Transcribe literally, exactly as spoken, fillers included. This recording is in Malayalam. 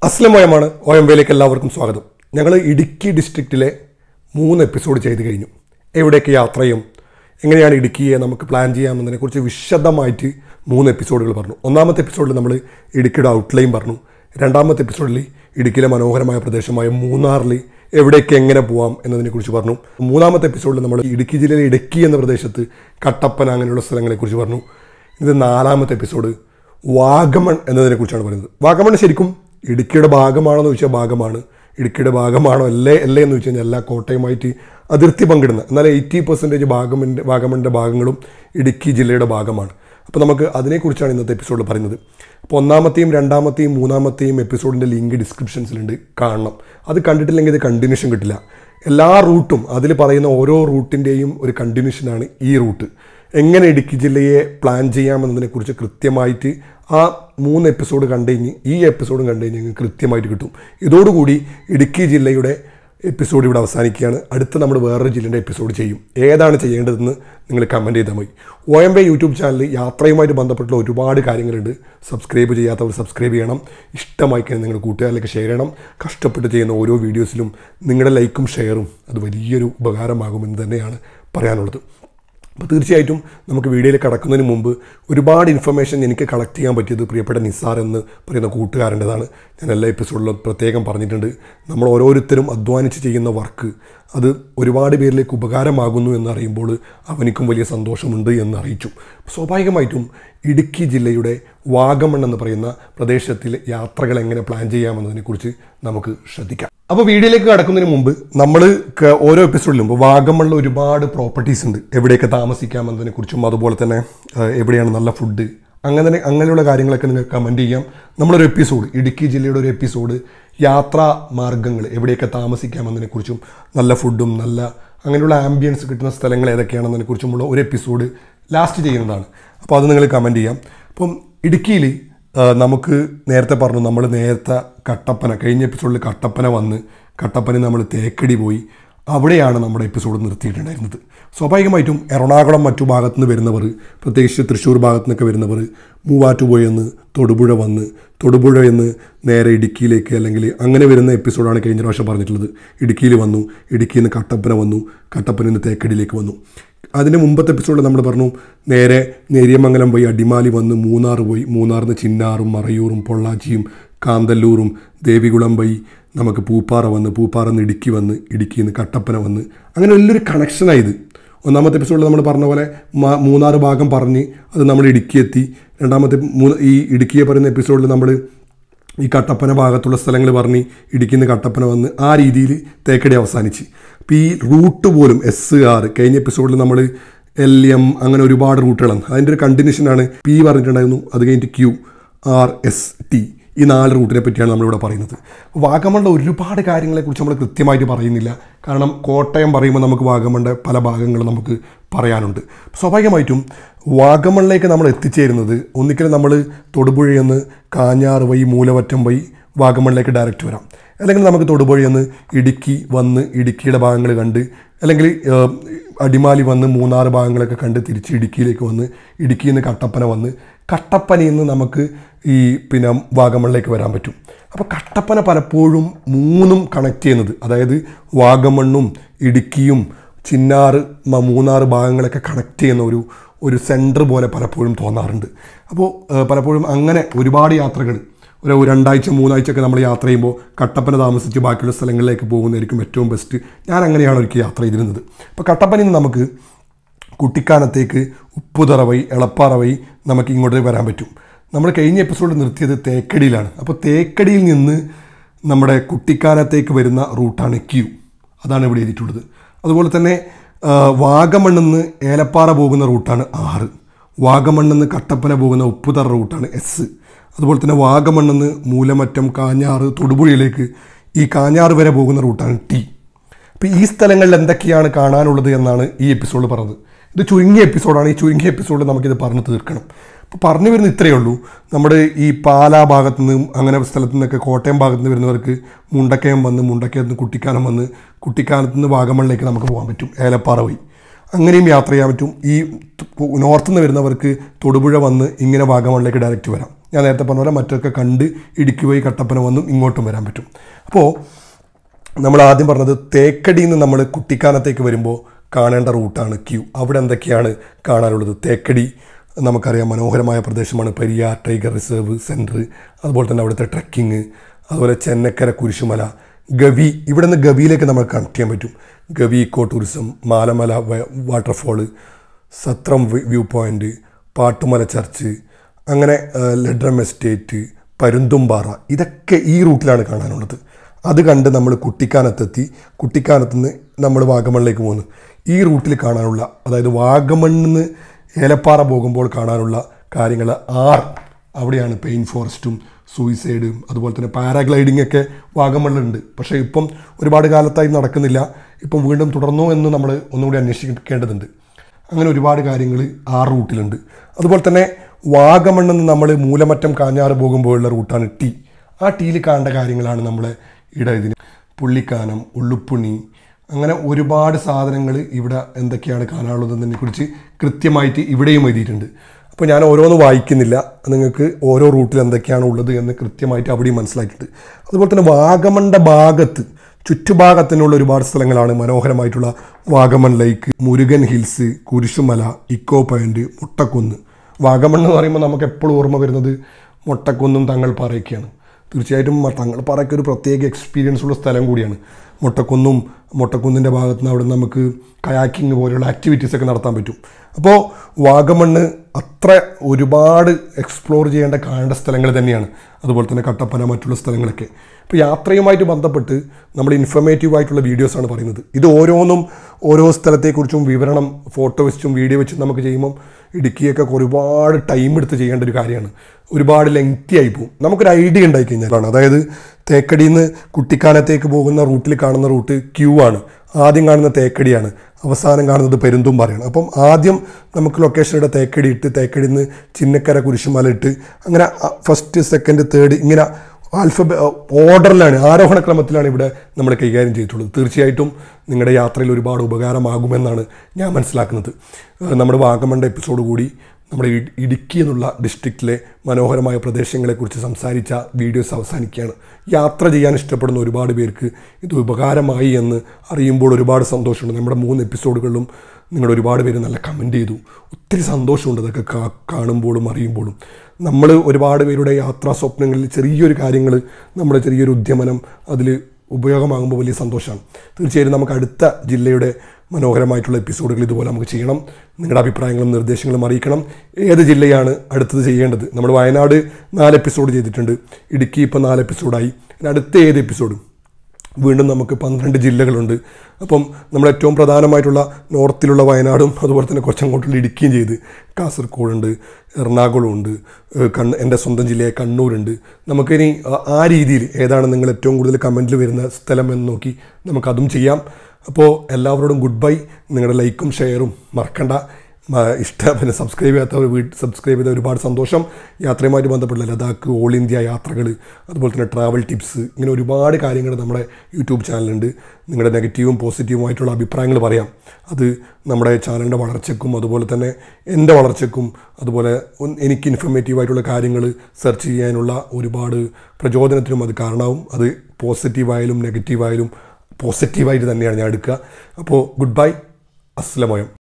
അസ്ലമയമാണ് ഒയമ്പയിലേക്ക് എല്ലാവർക്കും സ്വാഗതം. ഞങ്ങൾ ഇടുക്കി ഡിസ്ട്രിക്റ്റിലെ മൂന്ന് എപ്പിസോഡ് ചെയ്ത് കഴിഞ്ഞു. എവിടേക്ക് യാത്രയും എങ്ങനെയാണ് ഇടുക്കിയെ നമുക്ക് പ്ലാൻ ചെയ്യാമെന്നതിനെക്കുറിച്ച് വിശദമായിട്ട് മൂന്ന് എപ്പിസോഡുകൾ പറഞ്ഞു. ഒന്നാമത്തെ എപ്പിസോഡിൽ നമ്മൾ ഇടുക്കിയുടെ ഔട്ട്ലൈൻ പറഞ്ഞു. രണ്ടാമത്തെ എപ്പിസോഡിൽ ഇടുക്കിയിലെ മനോഹരമായ പ്രദേശമായ മൂന്നാറിൽ എവിടേക്ക് എങ്ങനെ പോകാം എന്നതിനെക്കുറിച്ച് പറഞ്ഞു. മൂന്നാമത്തെ എപ്പിസോഡിൽ നമ്മൾ ഇടുക്കി ജില്ലയിലെ ഇടുക്കി എന്ന പ്രദേശത്ത് കട്ടപ്പന അങ്ങനെയുള്ള സ്ഥലങ്ങളെക്കുറിച്ച് പറഞ്ഞു. ഇത് നാലാമത്തെ എപ്പിസോഡ് വാഗമൺ എന്നതിനെക്കുറിച്ചാണ് പറയുന്നത്. വാഗമൺ ശരിക്കും ഇടുക്കിയുടെ ഭാഗമാണോ എന്ന് ചോദിച്ചാൽ ഭാഗമാണ്. ഇടുക്കിയുടെ ഭാഗമാണോ അല്ലേ അല്ലേ എന്ന് വെച്ച് കഴിഞ്ഞാൽ എല്ലാ കോട്ടയമായിട്ട് അതിർത്തി പങ്കിടുന്ന എന്നാൽ എയ്റ്റി പെർസെൻറ്റേജ് ഭാഗമൻ്റെ വാഗമണിൻ്റെ ഭാഗങ്ങളും ഇടുക്കി ജില്ലയുടെ ഭാഗമാണ്. അപ്പോൾ നമുക്ക് അതിനെക്കുറിച്ചാണ് ഇന്നത്തെ എപ്പിസോഡിൽ പറയുന്നത്. അപ്പോൾ ഒന്നാമത്തെയും രണ്ടാമത്തെയും മൂന്നാമത്തെയും എപ്പിസോഡിൻ്റെ ലിങ്ക് ഡിസ്ക്രിപ്ഷൻസിലുണ്ട്, കാണണം. അത് കണ്ടിട്ടില്ലെങ്കിൽ ഇത് കണ്ടിന്യൂഷൻ കിട്ടില്ല. എല്ലാ റൂട്ടും അതിൽ പറയുന്ന ഓരോ റൂട്ടിൻ്റെയും ഒരു കണ്ടിന്യൂഷനാണ് ഈ റൂട്ട്. എങ്ങനെ ഇടുക്കി ജില്ലയെ പ്ലാൻ ചെയ്യാമെന്നതിനെക്കുറിച്ച് കൃത്യമായിട്ട് ആ മൂന്ന് എപ്പിസോഡ് കണ്ടു കഴിഞ്ഞ് ഈ എപ്പിസോഡും കണ്ടു കഴിഞ്ഞ് കൃത്യമായിട്ട് കിട്ടും. ഇതോടുകൂടി ഇടുക്കി ജില്ലയുടെ എപ്പിസോഡ് ഇവിടെ അവസാനിക്കുകയാണ്. അടുത്ത നമ്മൾ വേറൊരു ജില്ലയുടെ എപ്പിസോഡ് ചെയ്യും. ഏതാണ് ചെയ്യേണ്ടതെന്ന് നിങ്ങൾ കമൻറ്റ് ചെയ്താൽ മതി. ഒ എം ബി യൂട്യൂബ് ചാനലിൽ യാത്രയുമായിട്ട് ബന്ധപ്പെട്ടുള്ള ഒരുപാട് കാര്യങ്ങളുണ്ട്. സബ്സ്ക്രൈബ് ചെയ്യാത്തവർ സബ്സ്ക്രൈബ് ചെയ്യണം. ഇഷ്ടമായി കഴിഞ്ഞാൽ നിങ്ങൾ കൂട്ടുകാരിലേക്ക് ഷെയർ ചെയ്യണം. കഷ്ടപ്പെട്ട് ചെയ്യുന്ന ഓരോ വീഡിയോസിലും നിങ്ങളുടെ ലൈക്കും ഷെയറും അത് വലിയൊരു ഉപകാരമാകുമെന്ന് തന്നെയാണ് പറയാനുള്ളത്. അപ്പോൾ തീർച്ചയായിട്ടും നമുക്ക് വീഡിയോയിൽ കടക്കുന്നതിന് മുമ്പ് ഒരുപാട് ഇൻഫർമേഷൻ എനിക്ക് കളക്ട് ചെയ്യാൻ പറ്റിയത് പ്രിയപ്പെട്ട നിസാർ എന്ന് പറയുന്ന കൂട്ടുകാരൻ്റെതാണ്. ഞാൻ എല്ലാ എപ്പിസോഡിലും പ്രത്യേകം പറഞ്ഞിട്ടുണ്ട്. നമ്മൾ ഓരോരുത്തരും അധ്വാനിച്ച് ചെയ്യുന്ന വർക്ക് അത് ഒരുപാട് പേരിലേക്ക് ഉപകാരമാകുന്നു എന്നറിയുമ്പോൾ അവനിക്കും വലിയ സന്തോഷമുണ്ട് എന്ന് അറിയിച്ചു. സ്വാഭാവികമായിട്ടും ഇടുക്കി ജില്ലയുടെ വാഗമൺ എന്ന് പറയുന്ന പ്രദേശത്തിൽ യാത്രകൾ എങ്ങനെ പ്ലാൻ ചെയ്യാമെന്നതിനെക്കുറിച്ച് നമുക്ക് ശ്രദ്ധിക്കാം. അപ്പോൾ വീഡിയോയിലേക്ക് കടക്കുന്നതിന് മുമ്പ് നമ്മൾ ഓരോ എപ്പിസോഡിലും വാഗമണിൽ ഒരുപാട് പ്രോപ്പർട്ടീസ് ഉണ്ട്. എവിടെയൊക്കെ താമസിക്കാമെന്നതിനെക്കുറിച്ചും അതുപോലെ തന്നെ എവിടെയാണ് നല്ല ഫുഡ് അങ്ങനെ അങ്ങനെയുള്ള കാര്യങ്ങളൊക്കെ നിങ്ങൾക്ക് കമൻറ്റ് ചെയ്യാം. നമ്മളൊരു എപ്പിസോഡ് ഇടുക്കി ജില്ലയുടെ ഒരു എപ്പിസോഡ് യാത്രാ മാർഗ്ഗങ്ങൾ എവിടെയൊക്കെ താമസിക്കാമെന്നതിനെക്കുറിച്ചും നല്ല ഫുഡും നല്ല അങ്ങനെയുള്ള ആംബിയൻസ് കിട്ടുന്ന സ്ഥലങ്ങൾ ഏതൊക്കെയാണെന്നതിനെക്കുറിച്ചുമുള്ള ഒരു എപ്പിസോഡ് ലാസ്റ്റ് ചെയ്യുന്നതാണ്. അപ്പോൾ അത് നിങ്ങൾ കമൻറ്റ് ചെയ്യാം. അപ്പം ഇടുക്കിയിൽ നമുക്ക് നേരത്തെ പറഞ്ഞു, നമ്മൾ നേരത്തെ കട്ടപ്പന കഴിഞ്ഞ എപ്പിസോഡിൽ കട്ടപ്പന വന്ന് കട്ടപ്പന നമ്മൾ തേക്കടി പോയി അവിടെയാണ് നമ്മുടെ എപ്പിസോഡ് നിർത്തിയിട്ടുണ്ടായിരുന്നത്. സ്വാഭാവികമായിട്ടും എറണാകുളം മറ്റു ഭാഗത്തു നിന്ന് വരുന്നവർ, പ്രത്യേകിച്ച് തൃശ്ശൂർ ഭാഗത്തു നിന്നൊക്കെ വരുന്നവർ മൂവാറ്റുപുഴയെന്ന് തൊടുപുഴ വന്ന് തൊടുപുഴ എന്ന് നേരെ ഇടുക്കിയിലേക്ക് അല്ലെങ്കിൽ അങ്ങനെ വരുന്ന എപ്പിസോഡാണ് കഴിഞ്ഞ പ്രാവശ്യം പറഞ്ഞിട്ടുള്ളത്. ഇടുക്കിയിൽ വന്നു, ഇടുക്കിയിൽ നിന്ന് കട്ടപ്പന വന്നു, കട്ടപ്പനയിൽ നിന്ന് തേക്കടിയിലേക്ക് വന്നു. അതിന് മുമ്പത്തെ എപ്പിസോഡിൽ നമ്മൾ പറഞ്ഞു നേരെ നേര്യമംഗലം പോയി അടിമാലി വന്ന് മൂന്നാർ പോയി, മൂന്നാറിൽ നിന്ന് ചിന്നാറും മറയൂറും പൊള്ളാച്ചിയും കാന്തല്ലൂറും ദേവികുളം പോയി നമുക്ക് പൂപ്പാറ വന്ന്, പൂപ്പാറ നിന്ന് ഇടുക്കി വന്ന്, ഇടുക്കിയിൽ നിന്ന് കട്ടപ്പന വന്ന് അങ്ങനെ വലിയൊരു കണക്ഷനായത്. ഒന്നാമത്തെ എപ്പിസോഡിൽ നമ്മൾ പറഞ്ഞ പോലെ മൂന്നാറ് ഭാഗം പറഞ്ഞ് അത് നമ്മൾ ഇടുക്കി എത്തി. രണ്ടാമത്തെ മൂന്ന് ഈ ഇടുക്കിയെ പറയുന്ന എപ്പിസോഡിൽ നമ്മൾ ഈ കട്ടപ്പന ഭാഗത്തുള്ള സ്ഥലങ്ങൾ പറഞ്ഞ് ഇടുക്കിയിൽ നിന്ന് കട്ടപ്പന വന്ന് ആ രീതിയിൽ തേക്കടി അവസാനിച്ച്. അപ്പോൾ ഈ റൂട്ട് പോലും എസ് ആർ കഴിഞ്ഞ എപ്പിസോഡിൽ നമ്മൾ എൽ എം അങ്ങനെ ഒരുപാട് റൂട്ടുകളാണ്. അതിൻ്റെ ഒരു കണ്ടിന്യൂഷനാണ് പി പറഞ്ഞിട്ടുണ്ടായിരുന്നു. അത് കഴിഞ്ഞിട്ട് ക്യു ആർ എസ് ടി ഈ നാല് റൂട്ടിനെ പറ്റിയാണ് നമ്മളിവിടെ പറയുന്നത്. വാഗമണിൻ്റെ ഒരുപാട് കാര്യങ്ങളെക്കുറിച്ച് നമ്മൾ കൃത്യമായിട്ട് പറയുന്നില്ല. കാരണം കോട്ടയം പറയുമ്പോൾ നമുക്ക് വാഗമണിൻ്റെ പല ഭാഗങ്ങളും നമുക്ക് പറയാനുണ്ട്. സ്വാഭാവികമായിട്ടും വാഗമണിലേക്ക് നമ്മൾ എത്തിച്ചേരുന്നത് ഒന്നിക്കലും നമ്മൾ തൊടുപുഴയിൽ നിന്ന് കാഞ്ഞാറ് വഴി മൂലവറ്റം വഴി വാഗമണിലേക്ക് ഡയറക്റ്റ് വരാം. അല്ലെങ്കിൽ നമുക്ക് തൊടുപുഴയിൽ നിന്ന് ഇടുക്കി വന്ന് ഇടുക്കിയുടെ ഭാഗങ്ങൾ കണ്ട് അല്ലെങ്കിൽ അടിമാലി വന്ന് മൂന്നാറ് ഭാഗങ്ങളൊക്കെ കണ്ട് തിരിച്ച് ഇടുക്കിയിലേക്ക് വന്ന് ഇടുക്കിയിൽ നിന്ന് കട്ടപ്പന വന്ന് കട്ടപ്പനയിൽ നിന്ന് നമുക്ക് ഈ പിന്നെ വാഗമണിലേക്ക് വരാൻ പറ്റും. അപ്പോൾ കട്ടപ്പന പലപ്പോഴും മൂന്നും കണക്ട് ചെയ്യുന്നത്, അതായത് വാഗമണ്ണും ഇടുക്കിയും ചിന്നാറ് മൂന്നാറ് ഭാഗങ്ങളൊക്കെ കണക്ട് ചെയ്യുന്ന ഒരു ഒരു സെൻറ്റർ പോലെ പലപ്പോഴും തോന്നാറുണ്ട്. അപ്പോൾ പലപ്പോഴും അങ്ങനെ ഒരുപാട് യാത്രകൾ ഒരു രണ്ടാഴ്ച മൂന്നാഴ്ചയൊക്കെ നമ്മൾ യാത്ര ചെയ്യുമ്പോൾ കട്ടപ്പന താമസിച്ച് ബാക്കിയുള്ള സ്ഥലങ്ങളിലേക്ക് പോകുന്നതായിരിക്കും ഏറ്റവും ബെസ്റ്റ്. ഞാൻ അങ്ങനെയാണ് ഒരിക്കൽ യാത്ര ചെയ്തിരുന്നത്. അപ്പോൾ കട്ടപ്പനയിൽ നിന്ന് നമുക്ക് കുട്ടിക്കാനത്തേക്ക് ഉപ്പുതറ വഴി എളപ്പാറ വഴി നമുക്ക് ഇങ്ങോട്ട് വരാൻ പറ്റും. നമ്മൾ കഴിഞ്ഞ എപ്പിസോഡ് നിർത്തിയത് തേക്കടിയിലാണ്. അപ്പോൾ തേക്കടിയിൽ നിന്ന് നമ്മുടെ കുട്ടിക്കാനത്തേക്ക് വരുന്ന റൂട്ടാണ് ക്യൂ, അതാണ് ഇവിടെ എഴുതിയിട്ടുള്ളത്. അതുപോലെ തന്നെ വാഗമണ്ണിൽ നിന്ന് ഏലപ്പാറ പോകുന്ന റൂട്ടാണ് ആറ്, വാഗമണ്ണിൽ നിന്ന് കട്ടപ്പന പോകുന്ന ഉപ്പുതറ റൂട്ടാണ് എസ്. അതുപോലെ തന്നെ വാഗമണ്ണിൽ നിന്ന് മൂലമറ്റം കാഞ്ഞാറ് തൊടുപുഴയിലേക്ക് ഈ കാഞ്ഞാറ് വരെ പോകുന്ന റൂട്ടാണ് ടി. അപ്പോൾ ഈ സ്ഥലങ്ങളിൽ എന്തൊക്കെയാണ് കാണാനുള്ളത് എന്നാണ് ഈ എപ്പിസോഡിൽ പറഞ്ഞത്. ഇത് ചുരുങ്ങിയ എപ്പിസോഡാണ്. ഈ ചുരുങ്ങിയ എപ്പിസോഡിൽ നമുക്കിത് പറഞ്ഞു തീർക്കണം. അപ്പോൾ പറഞ്ഞു വരുന്ന ഇത്രയേ ഉള്ളൂ. നമ്മുടെ ഈ പാലാ ഭാഗത്തു നിന്നും അങ്ങനെ സ്ഥലത്തു നിന്നൊക്കെ കോട്ടയം ഭാഗത്തു നിന്ന് വരുന്നവർക്ക് മുണ്ടക്കയം വന്ന് മുണ്ടക്കയത്ത് നിന്ന് കുട്ടിക്കാനം വന്ന് കുട്ടിക്കാനത്ത് നിന്ന് വാഗമണിലേക്ക് നമുക്ക് പോകാൻ പറ്റും ഏലപ്പാറ വഴി. അങ്ങനെയും യാത്ര ചെയ്യാൻ പറ്റും. ഈ നോർത്ത് നിന്ന് വരുന്നവർക്ക് തൊടുപുഴ വന്ന് ഇങ്ങനെ വാഗമണിലേക്ക് ഡയറക്റ്റ് വരാം. ഞാൻ നേരത്തെ പറഞ്ഞ പോലെ മറ്റൊക്കെ കണ്ട് ഇടുക്കി വഴി കട്ടപ്പന വന്നും ഇങ്ങോട്ടും വരാൻ പറ്റും. അപ്പോൾ നമ്മൾ ആദ്യം പറഞ്ഞത് തേക്കടിയിൽ നിന്ന് നമ്മൾ കുട്ടിക്കാനത്തേക്ക് വരുമ്പോൾ കാണേണ്ട റൂട്ടാണ് ക്യൂ. അവിടെ എന്തൊക്കെയാണ് കാണാനുള്ളത്? തേക്കടി നമുക്കറിയാം മനോഹരമായ പ്രദേശമാണ്. പെരിയാർ ടൈഗർ റിസർവ് സെൻറ്റർ, അതുപോലെ തന്നെ അവിടുത്തെ ട്രക്കിങ്, അതുപോലെ ചെന്നക്കര കുരിശുമല, ഗവി. ഇവിടെ നിന്ന് ഗവിയിലേക്ക് നമുക്ക് കണക്ട് ചെയ്യാൻ പറ്റും. Gavi eco tourism, Malamala waterfall, Sathram view point, Pattumala church, അങ്ങനെ ലഡ്രം എസ്റ്റേറ്റ്, പരുന്തുംപാറ, ഇതൊക്കെ ഈ റൂട്ടിലാണ് കാണാനുള്ളത്. അത് കണ്ട് നമ്മൾ കുട്ടിക്കാനത്തെത്തി. കുട്ടിക്കാനത്ത് നിന്ന് നമ്മൾ വാഗമണിലേക്ക് പോകുന്നു. ഈ റൂട്ടിൽ കാണാനുള്ള, അതായത് വാഗമണ്ണിൽ നിന്ന് ഏലപ്പാറ പോകുമ്പോൾ കാണാനുള്ള കാര്യങ്ങൾ ആർ അവിടെയാണ് പെയിൻ ഫോറസ്റ്റും സൂയിസൈഡും അതുപോലെ തന്നെ പാരാഗ്ലൈഡിംഗ് ഒക്കെ വാഗമണ്ണിലുണ്ട്. പക്ഷേ ഇപ്പം ഒരുപാട് കാലത്തായി നടക്കുന്നില്ല. ഇപ്പം വീണ്ടും തുടർന്നോ എന്ന് നമ്മൾ ഒന്നുകൂടി അന്വേഷിക്കേണ്ടതുണ്ട്. അങ്ങനെ ഒരുപാട് കാര്യങ്ങൾ ആ റൂട്ടിലുണ്ട്. അതുപോലെ തന്നെ വാഗമണ്ണിൽ നിന്ന് നമ്മൾ മൂലമറ്റം കാഞ്ഞാറ് പോകുമ്പോഴുള്ള റൂട്ടാണ് ടി. ആ ടീയിൽ കാണേണ്ട കാര്യങ്ങളാണ് നമ്മളെ ഇവിടെ ഇതിന് പുള്ളിക്കാനം, ഉള്ളുപ്പുണി, അങ്ങനെ ഒരുപാട് സാധനങ്ങൾ ഇവിടെ എന്തൊക്കെയാണ് കാണാനുള്ളതെന്നതിനെ കുറിച്ച് കൃത്യമായിട്ട് ഇവിടെയും എഴുതിയിട്ടുണ്ട്. അപ്പോൾ ഞാൻ ഓരോന്ന് വായിക്കുന്നില്ല, നിങ്ങൾക്ക് ഓരോ റൂട്ടിൽ എന്തൊക്കെയാണ് ഉള്ളത് എന്ന് കൃത്യമായിട്ട് അവിടെയും മനസ്സിലാക്കിയിട്ടുണ്ട്. അതുപോലെ തന്നെ വാഗമണിൻ്റെ ഭാഗത്ത് ചുറ്റുഭാഗത്തിനുള്ള ഒരുപാട് സ്ഥലങ്ങളാണ് മനോഹരമായിട്ടുള്ള Vagamon lake, Murugan hills, Kurisumala, eco point, Muttakunnu. Vagamon എന്ന് പറയുമ്പോൾ നമുക്ക് എപ്പോഴും ഓർമ്മ വരുന്നത് മുട്ടക്കുന്നും തങ്ങൾപ്പാറയൊക്കെയാണ്. തീർച്ചയായിട്ടും തങ്ങൾപ്പാറയ്ക്ക് ഒരു പ്രത്യേക എക്സ്പീരിയൻസ് ഉള്ള സ്ഥലം കൂടിയാണ്. മുട്ടക്കുന്നും മുട്ടക്കുന്നിൻ്റെ ഭാഗത്ത് നിന്ന് അവിടെ നമുക്ക് കയാക്കിങ് പോലെയുള്ള ആക്ടിവിറ്റീസൊക്കെ നടത്താൻ പറ്റും. അപ്പോൾ വാഗമണ്ണ് അത്ര ഒരുപാട് എക്സ്പ്ലോർ ചെയ്യേണ്ട കാണേണ്ട സ്ഥലങ്ങൾ തന്നെയാണ്. അതുപോലെ തന്നെ കട്ടപ്പന, മറ്റുള്ള സ്ഥലങ്ങളൊക്കെ. ഇപ്പോൾ യാത്രയുമായിട്ട് ബന്ധപ്പെട്ട് നമ്മൾ ഇൻഫർമേറ്റീവായിട്ടുള്ള വീഡിയോസാണ് പറയുന്നത്. ഇത് ഓരോന്നും ഓരോ സ്ഥലത്തെക്കുറിച്ചും വിവരണം ഫോട്ടോ വെച്ചും വീഡിയോ വെച്ചും നമുക്ക് ചെയ്യുമ്പം ഇടുക്കിയൊക്കെ ഒരുപാട് ടൈം എടുത്ത് ചെയ്യേണ്ട ഒരു കാര്യമാണ്. ഒരുപാട് ലെങ്തി ആയി പോകും. നമുക്കൊരു ഐഡിയ ഉണ്ടായി കഴിഞ്ഞാലാണ്. അതായത് തേക്കടിയിൽ നിന്ന് കുട്ടിക്കാനത്തേക്ക് പോകുന്ന റൂട്ടിൽ കാണുന്ന റൂട്ട് ക്യൂ ആണ്. ആദ്യം കാണുന്ന തേക്കടിയാണ്, അവസാനം കാണുന്നത് പെരുന്തുംപാറയാണ്. അപ്പം ആദ്യം നമുക്ക് ലൊക്കേഷനിടെ തേക്കടി ഇട്ട്, തേക്കടിയിൽ നിന്ന് ചിന്നക്കര കുരിശുമല ഇട്ട്, അങ്ങനെ ഫസ്റ്റ് സെക്കൻഡ് തേർഡ് ഇങ്ങനെ ആൽഫബ ഓർഡറിലാണ്, ആരോഹണ ക്രമത്തിലാണ് ഇവിടെ നമ്മൾ കൈകാര്യം ചെയ്തിട്ടുള്ളത്. തീർച്ചയായിട്ടും നിങ്ങളുടെ യാത്രയിൽ ഒരുപാട് ഉപകാരമാകുമെന്നാണ് ഞാൻ മനസ്സിലാക്കുന്നത്. നമ്മുടെ വാഗമണിൻ്റെ എപ്പിസോഡ് കൂടി നമ്മുടെ ഇടുക്കി എന്നുള്ള ഡിസ്ട്രിക്റ്റിലെ മനോഹരമായ പ്രദേശങ്ങളെക്കുറിച്ച് സംസാരിച്ച വീഡിയോസ് അവസാനിക്കുകയാണ്. യാത്ര ചെയ്യാൻ ഇഷ്ടപ്പെടുന്ന ഒരുപാട് പേർക്ക് ഇത് ഉപകാരമായി എന്ന് അറിയുമ്പോൾ ഒരുപാട് സന്തോഷമുണ്ട്. നമ്മുടെ മൂന്ന് എപ്പിസോഡുകളിലും നിങ്ങൾ ഒരുപാട് പേര് നല്ല കമൻറ്റ് ചെയ്തു. ഒത്തിരി സന്തോഷമുണ്ട് ഇതൊക്കെ കാണുമ്പോഴും അറിയുമ്പോഴും. നമ്മൾ ഒരുപാട് പേരുടെ യാത്രാ സ്വപ്നങ്ങളിൽ ചെറിയൊരു കാര്യങ്ങൾ, നമ്മുടെ ചെറിയൊരു ഉദ്യമനം അതിൽ ഉപയോഗമാകുമ്പോൾ വലിയ സന്തോഷമാണ്. തീർച്ചയായും നമുക്ക് അടുത്ത ജില്ലയുടെ മനോഹരമായിട്ടുള്ള എപ്പിസോഡുകൾ ഇതുപോലെ നമുക്ക് ചെയ്യണം. നിങ്ങളുടെ അഭിപ്രായങ്ങളും നിർദ്ദേശങ്ങളും അറിയിക്കണം. ഏത് ജില്ലയാണ് അടുത്തത് ചെയ്യേണ്ടത്? നമ്മൾ വയനാട് നാല് എപ്പിസോഡ് ചെയ്തിട്ടുണ്ട്, ഇടുക്കി ഇപ്പോൾ നാല് എപ്പിസോഡായി. അടുത്ത ഏത് എപ്പിസോഡും വീണ്ടും നമുക്ക് പന്ത്രണ്ട് ജില്ലകളുണ്ട്. അപ്പം നമ്മൾ ഏറ്റവും പ്രധാനമായിട്ടുള്ള നോർത്തിലുള്ള വയനാടും അതുപോലെ തന്നെ കുറച്ചങ്ങോട്ടുള്ള ഇടുക്കിയും ചെയ്ത്, കാസർഗോഡുണ്ട്, എറണാകുളമുണ്ട്, കണ്ണ് എൻ്റെ സ്വന്തം ജില്ലയായ കണ്ണൂരുണ്ട്. നമുക്കിനി ആ രീതിയിൽ ഏതാണ് നിങ്ങൾ ഏറ്റവും കൂടുതൽ കമൻറ്റിൽ വരുന്ന സ്ഥലം എന്ന് നോക്കി നമുക്കതും ചെയ്യാം. അപ്പോൾ എല്ലാവരോടും ഗുഡ് ബൈ. നിങ്ങളുടെ ലൈക്കും ഷെയറും മറക്കണ്ട. ഇഷ്ടം പിന്നെ സബ്സ്ക്രൈബ് ചെയ്യാത്തവർ വീട്ടിൽ സബ്സ്ക്രൈബ് ചെയ്ത ഒരുപാട് സന്തോഷം. യാത്രയുമായിട്ട് ബന്ധപ്പെട്ട ലഡാക്ക്, ഓൾ ഇന്ത്യ യാത്രകൾ, അതുപോലെ തന്നെ ട്രാവൽ ടിപ്സ്, ഇങ്ങനെ ഒരുപാട് കാര്യങ്ങൾ നമ്മുടെ യൂട്യൂബ് ചാനലുണ്ട്. നിങ്ങളുടെ നെഗറ്റീവും പോസിറ്റീവുമായിട്ടുള്ള അഭിപ്രായങ്ങൾ പറയാം. അത് നമ്മുടെ ചാനലിൻ്റെ വളർച്ചയ്ക്കും അതുപോലെ തന്നെ എൻ്റെ വളർച്ചയ്ക്കും അതുപോലെ എനിക്ക് ഇൻഫർമേറ്റീവായിട്ടുള്ള കാര്യങ്ങൾ സെർച്ച് ചെയ്യാനുള്ള ഒരുപാട് പ്രചോദനത്തിനും അത് കാരണമാവും. അത് പോസിറ്റീവായാലും നെഗറ്റീവായാലും പോസിറ്റീവായിട്ട് തന്നെയാണ് ഞാൻ എടുക്കുക. അപ്പോൾ ഗുഡ് ബൈ, അസ്സലാമു അലൈക്കും.